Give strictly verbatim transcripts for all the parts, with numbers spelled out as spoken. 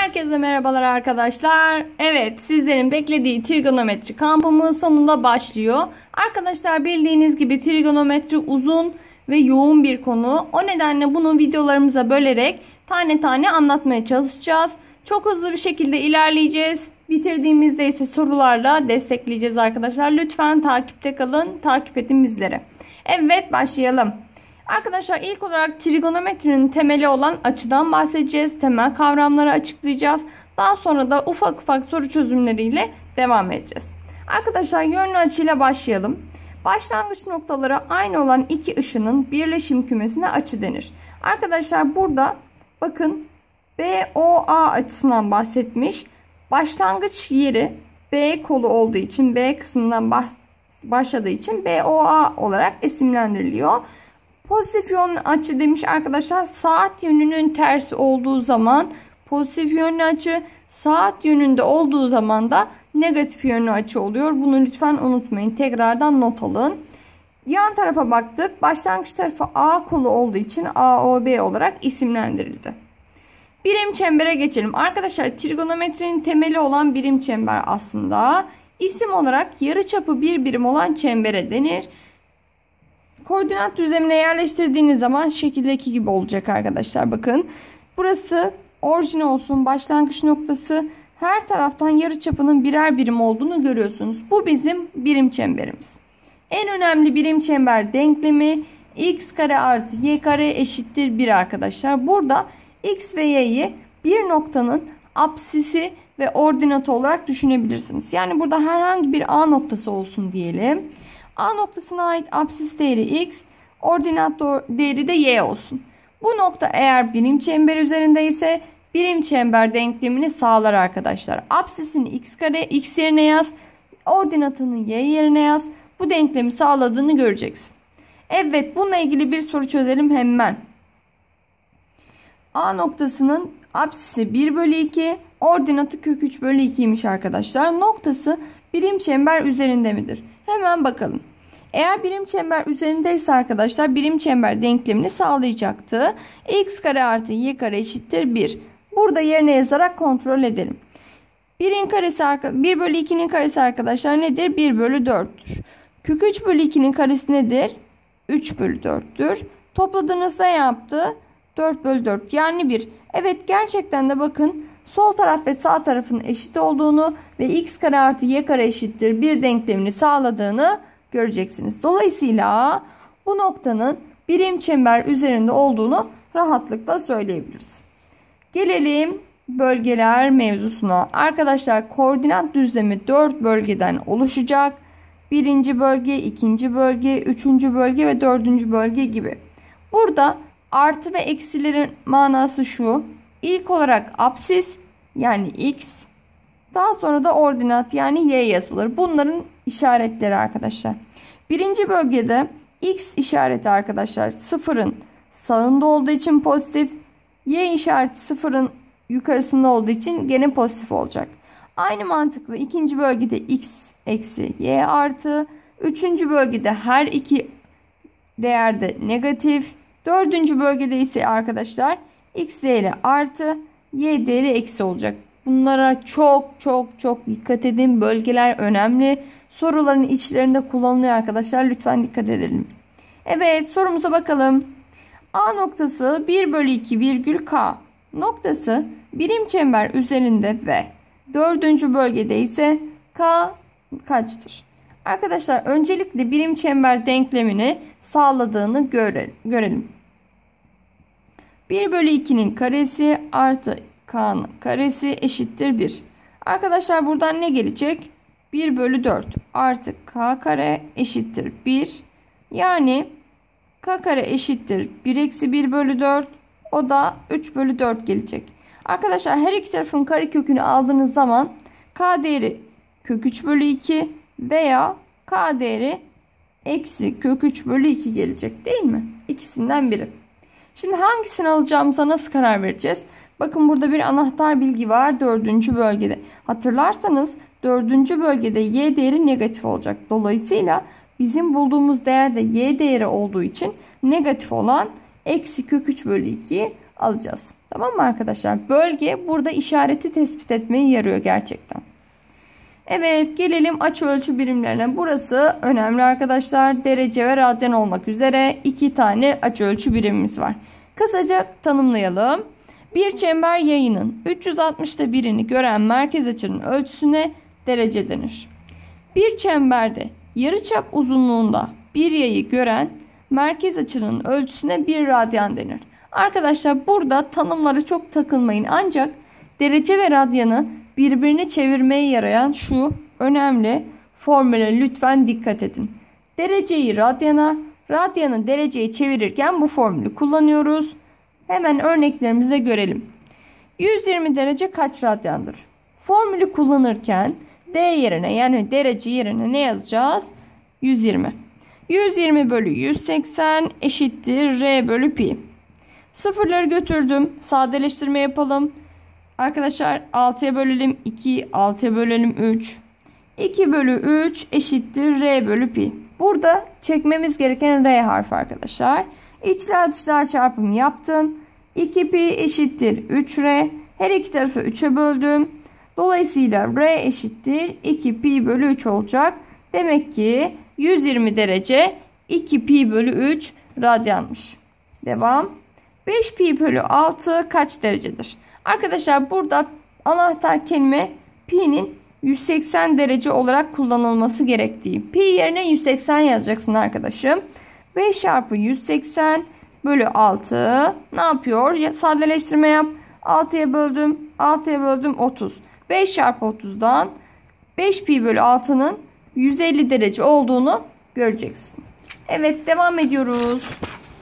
Herkese merhabalar arkadaşlar. Evet, sizlerin beklediği trigonometri kampımız sonunda başlıyor. Arkadaşlar, bildiğiniz gibi trigonometri uzun ve yoğun bir konu. O nedenle bunu videolarımıza bölerek tane tane anlatmaya çalışacağız. Çok hızlı bir şekilde ilerleyeceğiz. Bitirdiğimizde ise sorularla destekleyeceğiz arkadaşlar. Lütfen takipte kalın. Takip edin bizleri. Evet, başlayalım. Arkadaşlar, ilk olarak trigonometrinin temeli olan açıdan bahsedeceğiz. Temel kavramları açıklayacağız. Daha sonra da ufak ufak soru çözümleriyle devam edeceğiz. Arkadaşlar, yönlü açıyla başlayalım. Başlangıç noktaları aynı olan iki ışının birleşim kümesine açı denir. Arkadaşlar, burada bakın B O A açısından bahsetmiş. Başlangıç yeri B kolu olduğu için, B kısmından başladığı için B O A olarak isimlendiriliyor. Pozitif yönlü açı demiş arkadaşlar. Saat yönünün tersi olduğu zaman pozitif yönlü açı, saat yönünde olduğu zaman da negatif yönlü açı oluyor. Bunu lütfen unutmayın. Tekrardan not alın. Yan tarafa baktık. Başlangıç tarafı A kolu olduğu için A O B olarak isimlendirildi. Birim çembere geçelim. Arkadaşlar, trigonometrinin temeli olan birim çember aslında isim olarak yarıçapı bir birim olan çembere denir. Koordinat düzlemine yerleştirdiğiniz zaman şekildeki gibi olacak arkadaşlar. Bakın, burası orijin olsun, başlangıç noktası, her taraftan yarıçapının birer birim olduğunu görüyorsunuz. Bu bizim birim çemberimiz. En önemli birim çember denklemi x kare artı y kare eşittir bir arkadaşlar. Burada x ve y'yi bir noktanın apsisi ve ordinatı olarak düşünebilirsiniz. Yani burada herhangi bir A noktası olsun diyelim. A noktasına ait apsis değeri x, ordinat değeri de y olsun. Bu nokta eğer birim çember üzerinde ise birim çember denklemini sağlar arkadaşlar. Apsisini x kare x yerine yaz, ordinatını y yerine yaz. Bu denklemi sağladığını göreceksin. Evet, bununla ilgili bir soru çözelim hemen. A noktasının apsisi bir bölü iki, ordinatı kök üç bölü ikiymiş arkadaşlar. Noktası birim çember üzerinde midir? Hemen bakalım. Eğer birim çember üzerindeyse arkadaşlar, birim çember denklemini sağlayacaktı. X kare artı y kare eşittir bir. Burada yerine yazarak kontrol edelim. birin karesi, bir bölü ikinin karesi arkadaşlar nedir? bir bölü dörttür. Kök üç bölü ikinin karesi nedir? üç bölü dörttür. Topladığınızda yaptı? dört bölü dört, yani bir. Evet, gerçekten de bakın, sol taraf ve sağ tarafın eşit olduğunu ve x kare artı y kare eşittir bir denklemini sağladığını göreceksiniz. Dolayısıyla bu noktanın birim çember üzerinde olduğunu rahatlıkla söyleyebiliriz. Gelelim bölgeler mevzusuna. Arkadaşlar, koordinat düzlemi dört bölgeden oluşacak. Birinci bölge, ikinci bölge, üçüncü bölge ve dördüncü bölge gibi. Burada artı ve eksilerin manası şu. İlk olarak apsis yani x, daha sonra da ordinat yani y yazılır. Bunların işaretleri arkadaşlar. Birinci bölgede x işareti arkadaşlar sıfırın sağında olduğu için pozitif, y işareti sıfırın yukarısında olduğu için gene pozitif olacak. Aynı mantıklı ikinci bölgede x eksi y artı, üçüncü bölgede her iki değerde negatif, dördüncü bölgede ise arkadaşlar x değeri artı, y değeri eksi olacak. Bunlara çok çok çok dikkat edin. Bölgeler önemli. Soruların içlerinde kullanılıyor arkadaşlar. Lütfen dikkat edelim. Evet, sorumuza bakalım. A noktası bir bölü iki virgül k noktası birim çember üzerinde ve dördüncü bölgede ise k kaçtır? Arkadaşlar, öncelikle birim çember denklemini sağladığını göre, görelim. bir bölü ikinin karesi artı k'nın karesi eşittir bir. Arkadaşlar, buradan ne gelecek? bir bölü dört artı k kare eşittir bir. Yani k kare eşittir bir eksi bir bölü dört. O da üç bölü dört gelecek. Arkadaşlar, her iki tarafın karekökünü aldığınız zaman k değeri kök üç bölü iki veya k değeri eksi kök üç bölü iki gelecek, değil mi? İkisinden biri. Şimdi hangisini alacağımıza nasıl karar vereceğiz? Bakın, burada bir anahtar bilgi var dördüncü bölgede. Hatırlarsanız dördüncü bölgede y değeri negatif olacak. Dolayısıyla bizim bulduğumuz değerde y değeri olduğu için negatif olan eksi kök üç bölü ikiyi alacağız. Tamam mı arkadaşlar? Bölge burada işareti tespit etmeye yarıyor gerçekten. Evet, gelelim açı ölçü birimlerine. Burası önemli arkadaşlar. Derece ve radyan olmak üzere iki tane açı ölçü birimimiz var. Kısaca tanımlayalım. Bir çember yayının üç yüz altmışta birini gören merkez açının ölçüsüne derece denir. Bir çemberde yarıçap uzunluğunda bir yayı gören merkez açının ölçüsüne bir radyan denir. Arkadaşlar burada tanımlara çok takılmayın. Ancak derece ve radyanı birbirini çevirmeye yarayan şu önemli formüle lütfen dikkat edin. Dereceyi radyana, radyanı dereceye çevirirken bu formülü kullanıyoruz. Hemen örneklerimizde görelim. yüz yirmi derece kaç radyandır? Formülü kullanırken D yerine, yani derece yerine ne yazacağız? yüz yirmi. yüz yirmi bölü yüz seksen eşittir R bölü pi. Sıfırları götürdüm. Sadeleştirme yapalım. Arkadaşlar altıya bölelim iki, altıya bölelim üç. iki bölü üç eşittir R bölü pi. Burada çekmemiz gereken R harfi arkadaşlar. İçler dışlar çarpımı yaptın. iki pi eşittir üç R. Her iki tarafı üçe böldüm. Dolayısıyla R eşittir iki pi bölü üç olacak. Demek ki yüz yirmi derece iki pi bölü üç radyanmış. Devam. beş pi bölü altı kaç derecedir? Arkadaşlar burada anahtar kelime pi'nin yüz seksen derece olarak kullanılması gerektiği. Pi yerine yüz seksen yazacaksın arkadaşım. beş çarpı yüz seksen bölü altı ne yapıyor? Sadeleştirme yap. altıya böldüm. altıya böldüm otuz. beş çarpı otuzdan beş pi bölü altının yüz elli derece olduğunu göreceksin. Evet, devam ediyoruz.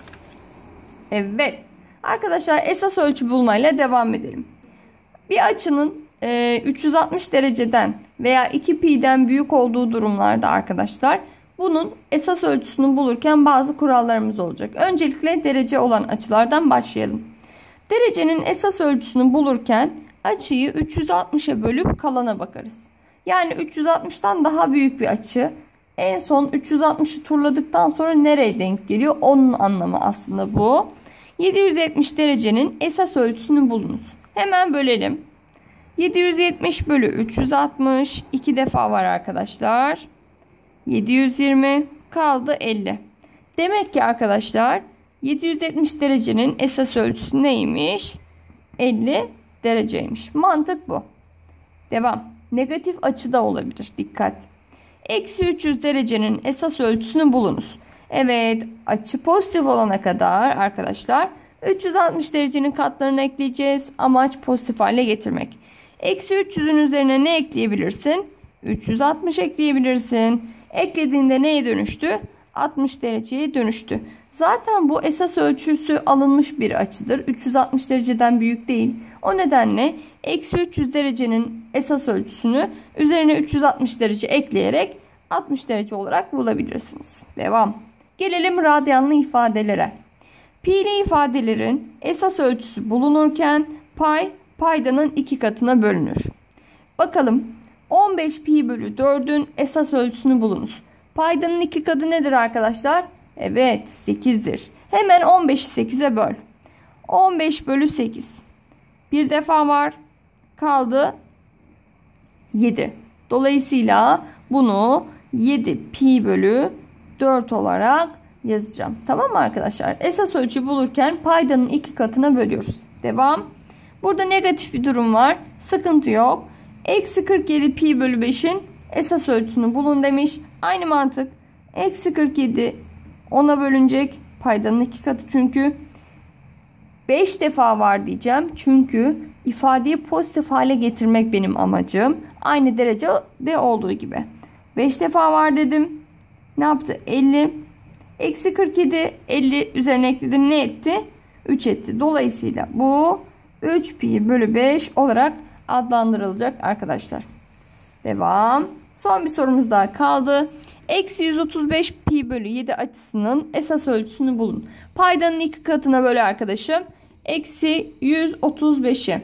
Evet. Arkadaşlar esas ölçü bulmayla devam edelim. Bir açının e, üç yüz altmış dereceden veya iki pi'den büyük olduğu durumlarda arkadaşlar bunun esas ölçüsünü bulurken bazı kurallarımız olacak. Öncelikle derece olan açılardan başlayalım. Derecenin esas ölçüsünü bulurken açıyı üç yüz altmışa bölüp kalana bakarız. Yani üç yüz altmıştan daha büyük bir açı en son üç yüz altmışı turladıktan sonra nereye denk geliyor? Onun anlamı aslında bu. yedi yüz yetmiş derecenin esas ölçüsünü bulunuz. Hemen bölelim. yedi yüz yetmiş bölü üç yüz altmış iki defa var arkadaşlar. yedi yüz yirmi kaldı elli. Demek ki arkadaşlar yedi yüz yetmiş derecenin esas ölçüsü neymiş? elli dereceymiş. Mantık bu. Devam. Negatif açı da olabilir. Dikkat. Eksi üç yüz derecenin esas ölçüsünü bulunuz. Evet, açı pozitif olana kadar arkadaşlar üç yüz altmış derecenin katlarını ekleyeceğiz. Amaç pozitif hale getirmek. Eksi üç yüzün üzerine ne ekleyebilirsin? üç yüz altmış ekleyebilirsin. Eklediğinde neye dönüştü? altmış dereceye dönüştü. Zaten bu esas ölçüsü alınmış bir açıdır. üç yüz altmış dereceden büyük değil. O nedenle eksi üç yüz derecenin esas ölçüsünü üzerine üç yüz altmış derece ekleyerek altmış derece olarak bulabilirsiniz. Devam. Gelelim radyanlı ifadelere. Pi'li ifadelerin esas ölçüsü bulunurken pay paydanın iki katına bölünür. Bakalım on beş pi bölü dördün esas ölçüsünü bulunuz. Paydanın iki katı nedir arkadaşlar? Evet, sekizdir. Hemen on beşi sekize böl. on beş bölü sekiz. Bir defa var. Kaldı yedi. Dolayısıyla bunu yedi pi bölü dört olarak yazacağım. Tamam mı arkadaşlar? Esas ölçü bulurken paydanın iki katına bölüyoruz. Devam. Burada negatif bir durum var. Sıkıntı yok. Eksi kırk yedi pi bölü beşin esas ölçüsünü bulun demiş. Aynı mantık. Eksi kırk yedi ona bölünecek. Paydanın iki katı çünkü. beş defa var diyeceğim. Çünkü ifadeyi pozitif hale getirmek benim amacım. Aynı derecede olduğu gibi. beş defa var dedim. Ne yaptı? elli. Eksi kırk yedi. elli üzerine ekledim. Ne etti? üç etti. Dolayısıyla bu üç pi bölü beş olarak adlandırılacak arkadaşlar. Devam. Son bir sorumuz daha kaldı. Eksi yüz otuz beş pi bölü yedi açısının esas ölçüsünü bulun. Paydanın iki katına böl arkadaşım. Eksi yüz otuz beşi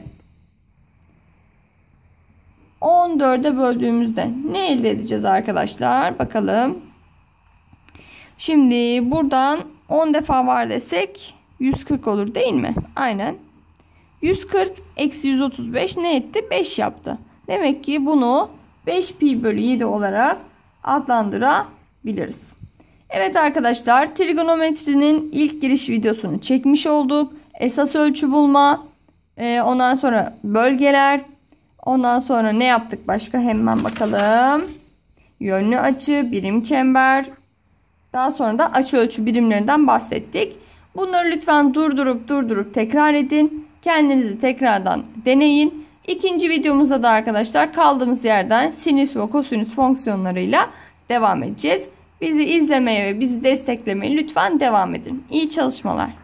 on dörde böldüğümüzde ne elde edeceğiz arkadaşlar? Bakalım. Şimdi buradan on defa var desek yüz kırk olur değil mi? Aynen. yüz kırk eksi yüz otuz beş ne etti? beş yaptı. Demek ki bunu beş pi bölü yedi olarak adlandırabiliriz. Evet arkadaşlar, trigonometrinin ilk giriş videosunu çekmiş olduk. Esas ölçü bulma, ondan sonra bölgeler, ondan sonra ne yaptık başka, hemen bakalım. Yönlü açı, birim çember, daha sonra da açıölçü birimlerinden bahsettik. Bunları lütfen durdurup durdurup tekrar edin. Kendinizi tekrardan deneyin. İkinci videomuzda da arkadaşlar kaldığımız yerden sinüs ve kosinüs fonksiyonlarıyla devam edeceğiz. Bizi izlemeye ve bizi desteklemeye lütfen devam edin. İyi çalışmalar.